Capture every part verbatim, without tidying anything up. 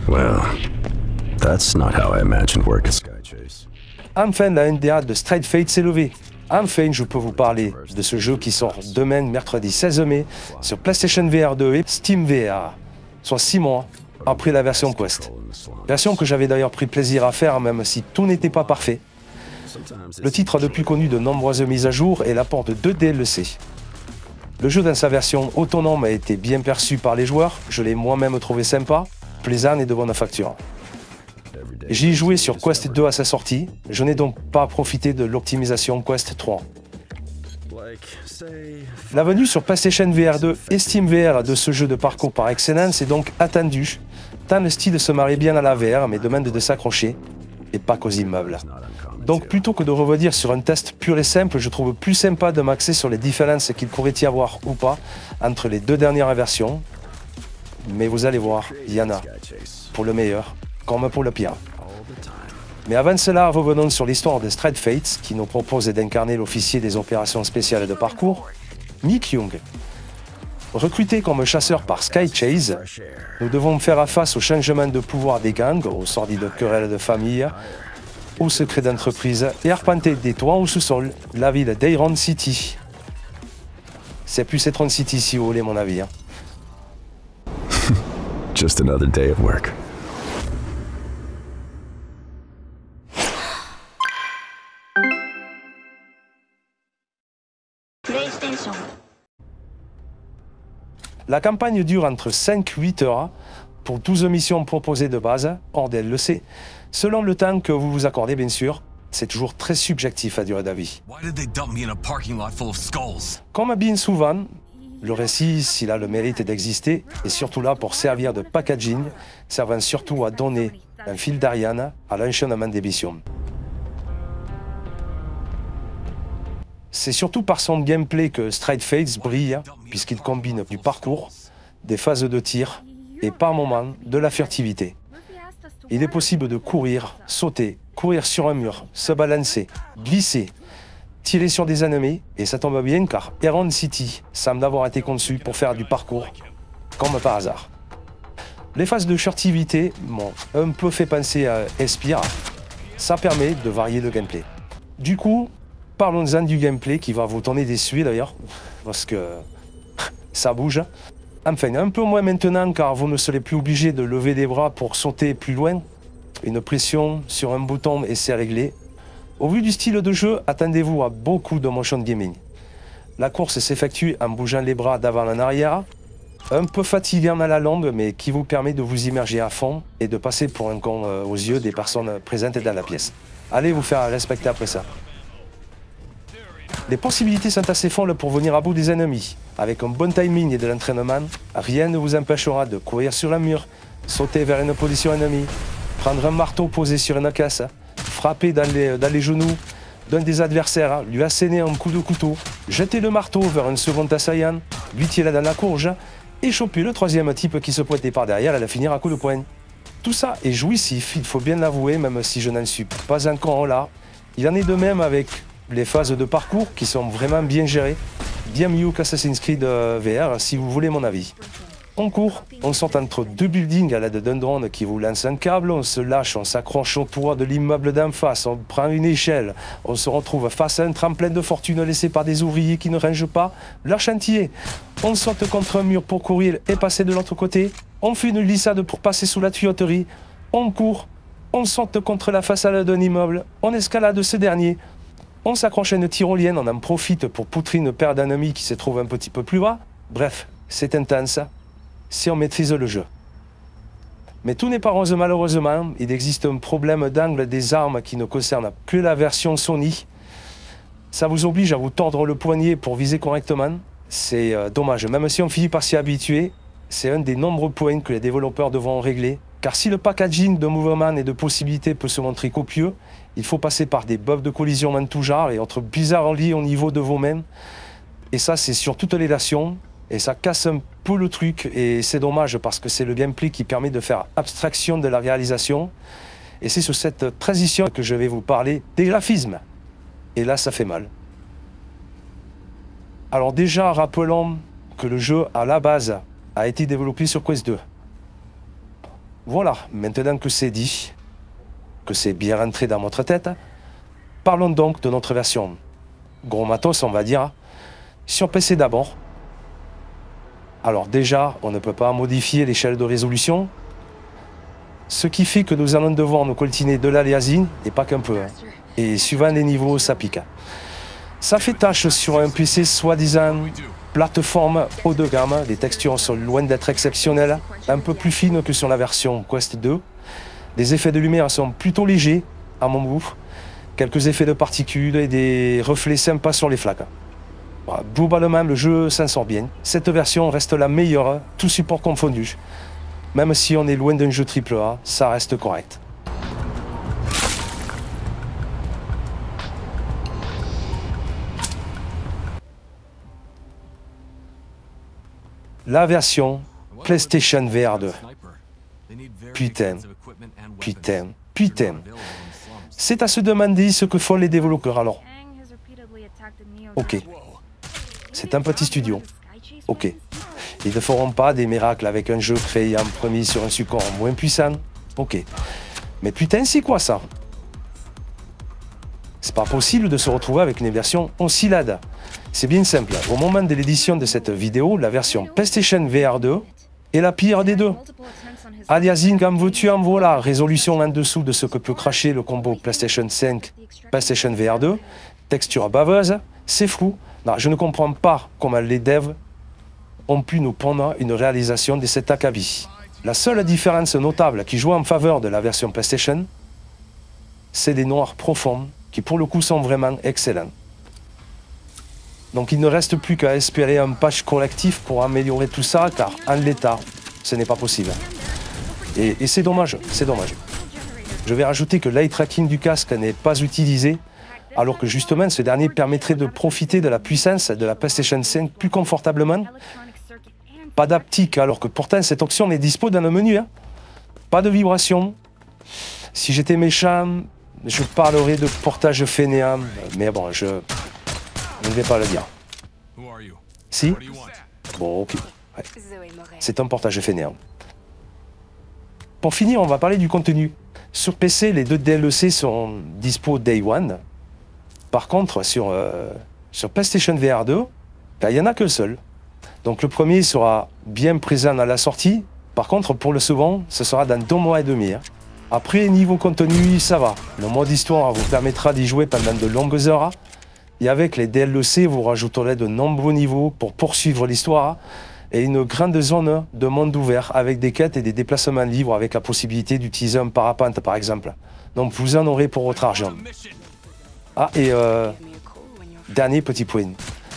Well, that's not how I imagined work at Sky Chase. Enfin, la N D A de Street Fighter s'est levée. Enfin, je peux vous parler de ce jeu qui sort demain, mercredi seize mai, sur PlayStation V R deux et Steam V R, soit six mois après la version Quest. Version que j'avais d'ailleurs pris plaisir à faire, même si tout n'était pas parfait. Le titre a depuis connu de nombreuses mises à jour et l'apporte deux D L C. Le jeu dans sa version autonome a été bien perçu par les joueurs, je l'ai moi-même trouvé sympa, plaisant et de bonne facture. J'y ai joué sur Quest deux à sa sortie, je n'ai donc pas profité de l'optimisation Quest trois. La venue sur PlayStation V R deux et Steam V R de ce jeu de parcours par excellence est donc attendue, tant le style se marie bien à la V R mais demande de s'accrocher, et pas qu'aux immeubles. Donc plutôt que de revenir sur un test pur et simple, je trouve plus sympa de m'axer sur les différences qu'il pourrait y avoir ou pas entre les deux dernières versions. Mais vous allez voir, il y en a, pour le meilleur, comme pour le pire. Mais avant cela, revenons sur l'histoire de Street Fighter, qui nous propose d'incarner l'officier des opérations spéciales de parcours, Mick Young. Recruté comme chasseur par Sky Chase, nous devons faire face au changement de pouvoir des gangs, aux sordides querelles de famille, aux secrets d'entreprise et arpenter des toits au sous-sol la ville d'Iron City. C'est plus Citron City si vous voulez mon avis. Hein. Just another day of work. PlayStation. La campagne dure entre cinq et huit heures pour douze missions proposées de base, hors D L C, selon le temps que vous vous accordez bien sûr. C'est toujours très subjectif à durée d'avis. Comme bien souvent, le récit, s'il a le mérite d'exister, est surtout là pour servir de packaging, servant surtout à donner un fil d'Ariane à l'enchaînement des missions. C'est surtout par son gameplay que Street Fighter brille, puisqu'il combine du parcours, des phases de tir et par moments de la furtivité. Il est possible de courir, sauter, courir sur un mur, se balancer, glisser, tirer sur des ennemis, et ça tombe bien car Iron City semble avoir été conçu pour faire du parcours, comme par hasard. Les phases de furtivité m'ont un peu fait penser à Espire, ça permet de varier le gameplay. Du coup, parlons-en du gameplay qui va vous tourner des suies d'ailleurs, parce que ça bouge. Enfin, un peu moins maintenant car vous ne serez plus obligé de lever les bras pour sauter plus loin. Une pression sur un bouton et c'est réglé. Au vu du style de jeu, attendez-vous à beaucoup de motion gaming. La course s'effectue en bougeant les bras d'avant en arrière, un peu fatigant à la longue mais qui vous permet de vous immerger à fond et de passer pour un con aux yeux des personnes présentes dans la pièce. Allez vous faire respecter après ça. Les possibilités sont assez folles pour venir à bout des ennemis. Avec un bon timing et de l'entraînement, rien ne vous empêchera de courir sur un mur, sauter vers une position ennemie, prendre un marteau posé sur une caisse, frapper dans les, dans les genoux d'un des adversaires, lui asséner un coup de couteau, jeter le marteau vers un second assaillant, lui tirer dans la courge et choper le troisième type qui se pointait par derrière et la finir à coup de poing. Tout ça est jouissif, il faut bien l'avouer, même si je n'en suis pas encore là. Il en est de même avec les phases de parcours qui sont vraiment bien gérées, bien mieux qu'Assassin's Creed V R si vous voulez mon avis. On court, on saute entre deux buildings à l'aide d'un drone qui vous lance un câble, on se lâche, on s'accroche au toit de l'immeuble d'en face, on prend une échelle, on se retrouve face à un tremplin de fortune laissé par des ouvriers qui ne rangent pas leur chantier. On saute contre un mur pour courir et passer de l'autre côté, on fait une glissade pour passer sous la tuyauterie, on court, on saute contre la façade d'un immeuble, on escalade ce dernier, on s'accroche à une tyrolienne, on en profite pour poutrer une paire d'ennemis qui se trouve un petit peu plus bas. Bref, c'est intense si on maîtrise le jeu. Mais tout n'est pas rose malheureusement, il existe un problème d'angle des armes qui ne concerne plus la version Sony. Ça vous oblige à vous tordre le poignet pour viser correctement. C'est euh, dommage, même si on finit par s'y habituer, c'est un des nombreux points que les développeurs devront régler. Car si le packaging de mouvements et de possibilités peut se montrer copieux, il faut passer par des bugs de collision en tout genre et autres bizarreries au niveau de vos mains. Et ça, c'est sur toutes les versions. Et ça casse un peu le truc. Et c'est dommage parce que c'est le gameplay qui permet de faire abstraction de la réalisation. Et c'est sur cette transition que je vais vous parler des graphismes. Et là, ça fait mal. Alors déjà, rappelons que le jeu, à la base, a été développé sur Quest deux. Voilà, maintenant que c'est dit, que c'est bien rentré dans notre tête, parlons donc de notre version gros matos, on va dire, sur P C d'abord. Alors déjà, on ne peut pas modifier l'échelle de résolution, ce qui fait que nous allons devoir nous coltiner de l'aliasing, et pas qu'un peu. Hein. Et suivant les niveaux, ça pique. Ça fait tâche sur un P C soi-disant plateforme haut de gamme. Les textures sont loin d'être exceptionnelles, un peu plus fines que sur la version Quest deux. Les effets de lumière sont plutôt légers, à mon goût. Quelques effets de particules et des reflets sympas sur les flaques. Voilà, globalement, le jeu s'en sort bien. Cette version reste la meilleure, tout support confondu. Même si on est loin d'un jeu triple A, ça reste correct. La version PlayStation V R deux. Putain, putain, putain. C'est à se demander ce que font les développeurs alors. Ok. C'est un petit studio. Ok. Ils ne feront pas des miracles avec un jeu créé en premier sur un support moins puissant. Ok. Mais putain, c'est quoi ça? C'est pas possible de se retrouver avec une version aussi laide. C'est bien simple. Au moment de l'édition de cette vidéo, la version PlayStation V R deux est la pire des deux. Aliasing en veux-tu en voilà, résolution en dessous de ce que peut cracher le combo PlayStation cinq, PlayStation V R deux, texture baveuse, c'est flou. Non, je ne comprends pas comment les devs ont pu nous prendre une réalisation de cet acabit. La seule différence notable qui joue en faveur de la version PlayStation, c'est les noirs profonds qui pour le coup sont vraiment excellents. Donc il ne reste plus qu'à espérer un patch collectif pour améliorer tout ça, car en l'état, ce n'est pas possible. Et, et c'est dommage, c'est dommage. Je vais rajouter que l'eye tracking du casque n'est pas utilisé, alors que justement ce dernier permettrait de profiter de la puissance de la PlayStation cinq plus confortablement. Pas d'aptique, alors que pourtant cette option est dispo dans le menu. Hein. Pas de vibration. Si j'étais méchant, je parlerais de portage fainéant, mais bon, je, je ne vais pas le dire. Si? Bon, ok. Ouais. C'est un portage fainéant. Pour finir, on va parler du contenu. Sur P C, les deux D L C sont dispo Day One. Par contre, sur, euh, sur PlayStation V R deux, ben, il n'y en a qu'un seul. Donc le premier sera bien présent à la sortie. Par contre, pour le second, ce sera dans deux mois et demi. Hein. Après, niveau contenu, ça va. Le mode histoire vous permettra d'y jouer pendant de longues heures. Et avec les D L C, vous rajouterez de nombreux niveaux pour poursuivre l'histoire. Et une grande zone de monde ouvert avec des quêtes et des déplacements libres avec la possibilité d'utiliser un parapente par exemple. Donc vous en aurez pour votre argent. Ah et euh, dernier petit point.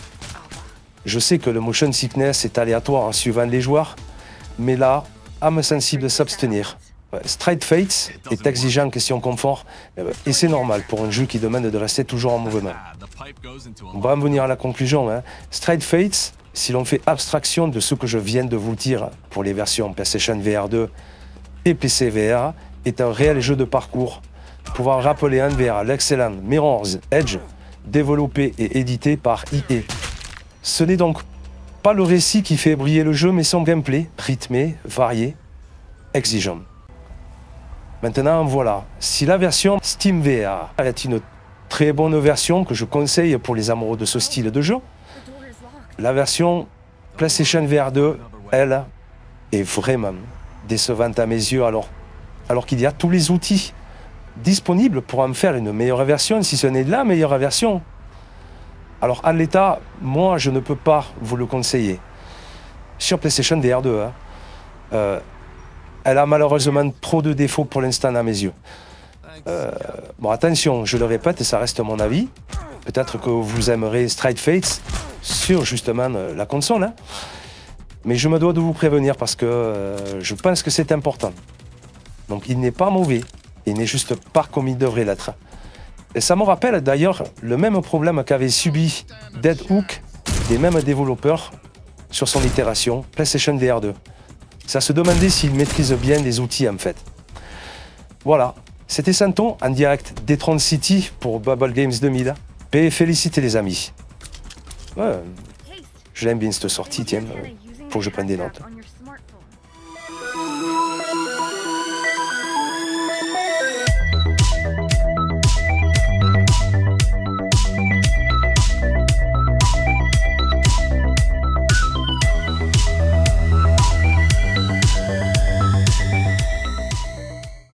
Je sais que le motion sickness est aléatoire en suivant les joueurs, mais là, âme sensible de s'abstenir. Stride Fates est exigeant en question confort, et c'est normal pour un jeu qui demande de rester toujours en mouvement. On va en venir à la conclusion. Hein. Stride Fates, si l'on fait abstraction de ce que je viens de vous dire pour les versions PlayStation V R deux et P C V R, est un réel jeu de parcours, pouvant rappeler en V R l'excellent Mirror's Edge, développé et édité par I E. Ce n'est donc pas le récit qui fait briller le jeu, mais son gameplay, rythmé, varié, exigeant. Maintenant, voilà, si la version Steam V R est une très bonne version que je conseille pour les amoureux de ce style de jeu, la version PlayStation V R deux, elle, est vraiment décevante à mes yeux, alors, alors qu'il y a tous les outils disponibles pour en faire une meilleure version, si ce n'est la meilleure version. Alors, en l'état, moi, je ne peux pas vous le conseiller. Sur PlayStation V R deux, hein, euh, elle a malheureusement trop de défauts pour l'instant à mes yeux. Euh, bon, attention, je le répète, et ça reste mon avis. Peut-être que vous aimerez Stride Fates sur justement euh, la console. Hein. Mais je me dois de vous prévenir parce que euh, je pense que c'est important. Donc, il n'est pas mauvais. Il n'est juste pas comme il devrait l'être. Et ça me rappelle d'ailleurs le même problème qu'avait subi Deadhook des mêmes développeurs sur son itération PlayStation V R deux. Ça se demandait s'il maîtrise bien les outils en fait. Voilà, c'était Santon en direct d'Etron City pour Bubble Games deux mille. Et félicitez les amis. Ouais, je l'aime bien cette sortie, tiens, faut que je prenne des notes.